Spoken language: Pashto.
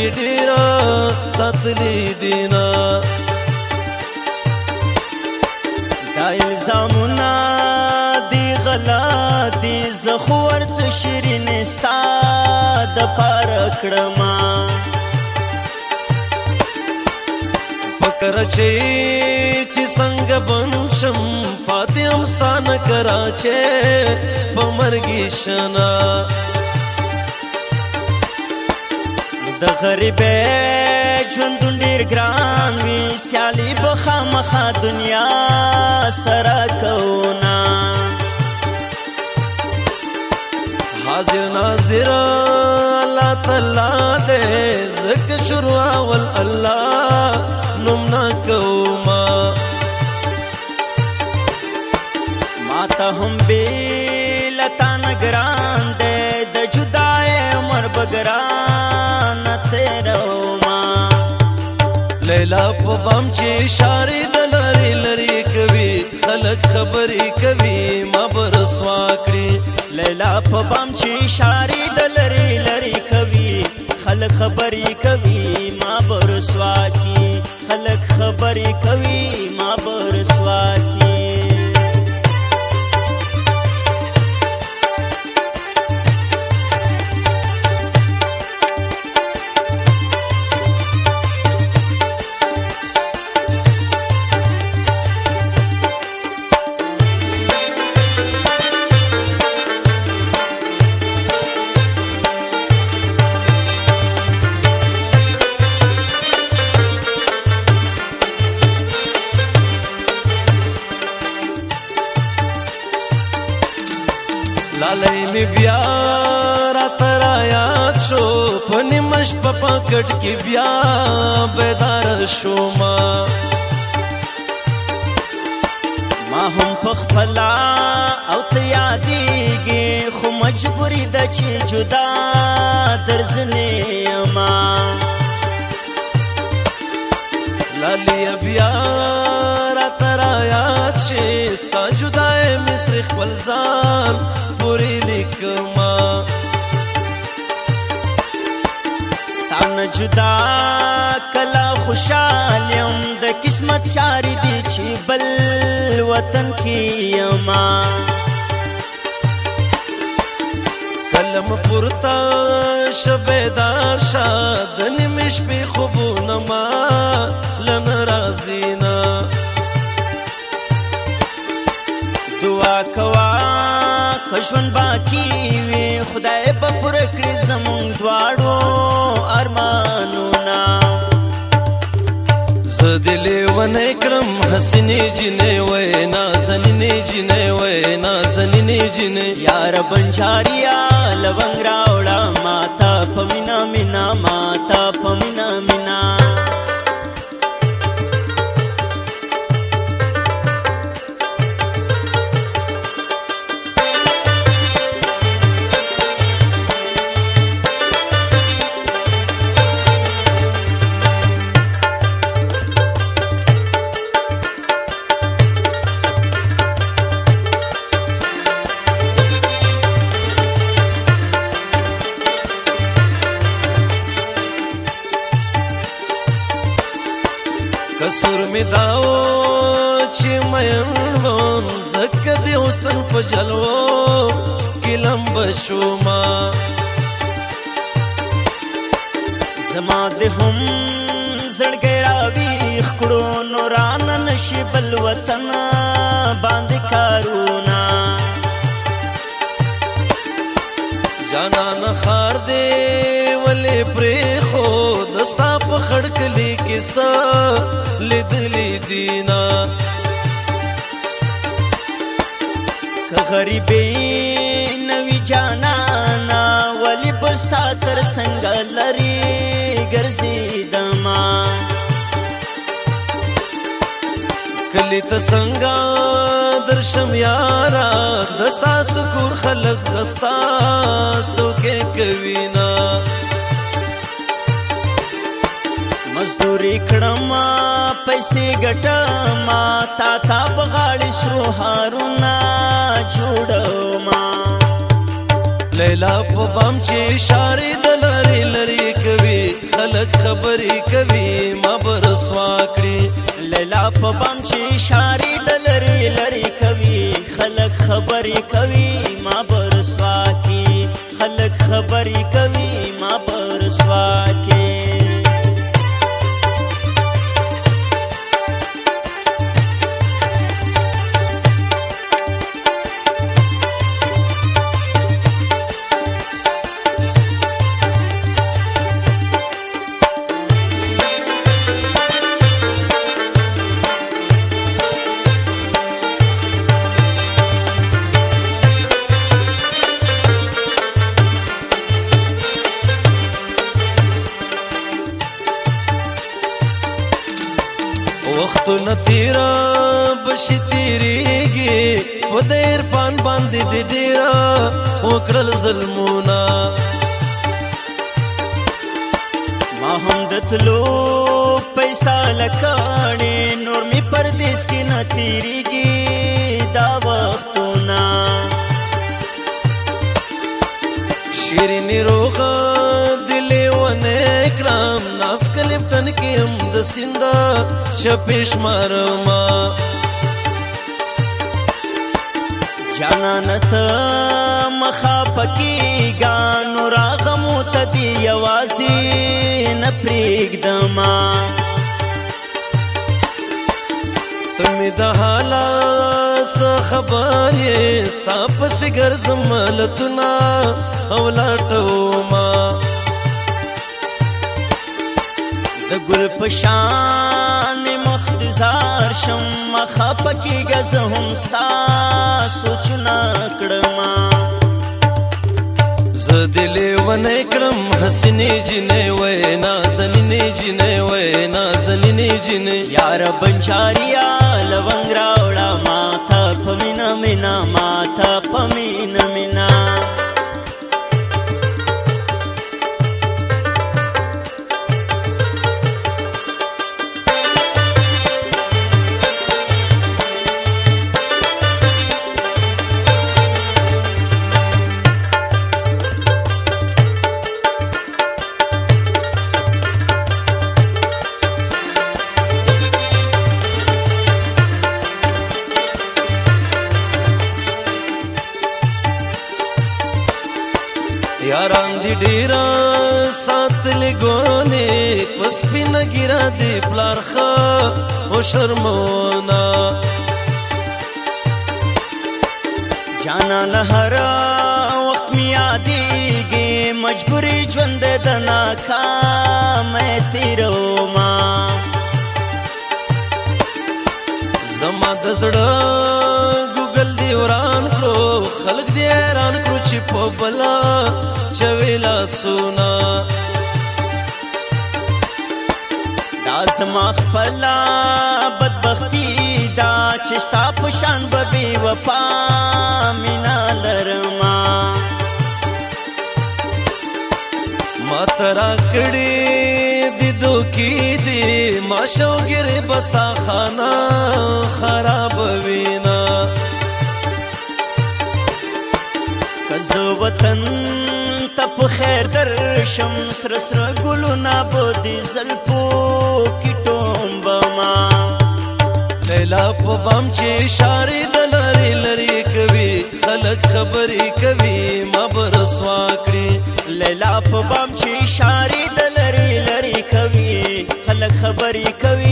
ډیره ساتلی دینا دا الزامونه دی غلا دی زخو ورڅ شیرین ستا د پاره کړما فکر چې څنګه بنشم پاتې هم ستا نه کراچې په مرګي شنا د غریبې ژوندون ډېر ګران وي سیالي به خامخا دنیا سره کوونه حاضر ناظر الله تعالی دې زکه شروع اول الله نوم نا کوما ماته هم بیلتا نگران دے د جدای عمر بگران تیروما لیلا په بام چې اشارې د لري لري کوي خلک خبرې کوي ما برسوا کړي لیلا په بام چې اشارې د لري لري کوي خلک خبرې کوي ما برسوا کی خلک خبرې کوي ما برسوا کی لالی می بیا را ترا یاد شو پنی مش پپا کٹ کی بیا بیدار شو ما هم پخپلا او ته یادېږي خو مجبوري ده چې جدا درځلې یما لالی بیا را ترا یاد شي ستا جدای مصر خپل ځان پوری لیکما ستانه جدا کلا خوشحال یم د قسمت چارې دي چې بل وطن کې یما کلم پورتا شبیدار شاد نیمش پی خوبونه ما لن رازینا دعا کوا کژوند باقی وي خدای به پوره کړي زمونږ دواړو ارمانونه زه دې لیونی کړم حسینې جینۍ وای نازنینې جینۍ وای نازنینې جینۍ یار بنجاریا لونګ راوړه ماته په مینا مینا ماته په مینا مینا کسور می داو چې مین وم زکه دی حسن په جلوو کلم بشوما زما د هم زړګی راویښ کړو نوران نشي بل وطن باندې کارونه جانان خار دی ولې پرېښود ستا په خړکلي کې څه لیدلي دینا که غریبې نوي جانانا ولې به ستا تر څنګه لرې ګرځېدما کلی ته څنګه درشم یارا دستا سکور خلق دستا څوکې کوي نه مزدوري کړم پیسې ګټم تا تا بغاړې سرو هارونه جوړم لیلا په بام چې اشارې د لرې لرې کوي خلک خبرې کوي ما به رسوا کړي لیلا په بام چې اشارې د لرې لرې کوي خلک خبرې کوي ما به رسوا کړي خلک خبرې کوي ما به رسوا کړي وختونه تیرا بشي تیریږي په د عرفان باندې ډېره وکړل ظلمونه ما هم د تلو پیسا لکاڼې نور می پردیس کې نه تیریږي دا وختونه شیرینی روغه دلې ونه کړم ناس کلفتن کې هم د سینده چپیش مارما جانان ته مخا پکېږه نو راغمو ته دې یوازې نه پرېږدما ته مې د حالات څه خبر یې ستا پسې ګرځم ملتونه او لټوما د ګل په شان مخدزار شم مخه پکېږه زه هم ستا سوچونه کړما زه دې لیونی کړم حسینې جینۍ وی نازنینې جینۍ وی نازنینې جینۍ یاره بنجاریا لونګ راوړه ماته په مینه مینه ماته په مینه مینه یاران دی ډیره ساتلې ګونې په سپینه ګیره دی پلار ښه و شرمونه جانا له هر وخت مې یادېږي مجبوري ژوند د ناکامۍ تېرومه زما د زړه ګوګل دی وران کړو خلک دی حیران کړو چې په بلا چوي لاسونه دا زما خپله بدبختي دا چې ستا په شان به بې وفا مینه لرمه ما ته راکړې دي دوکې دي ما شوګیرې بستا خانه خرابوینه که زه وطن ته په خیر درشم سره سره ګلونه به د زلفو کې ټومبما لیلا په بام چې اشارې د لرې لرې کوي خلک خبرې کوي ما به رسوا کړي لیلا په بام چې اشارې د لرې لرې کوي خلک خبرې کوي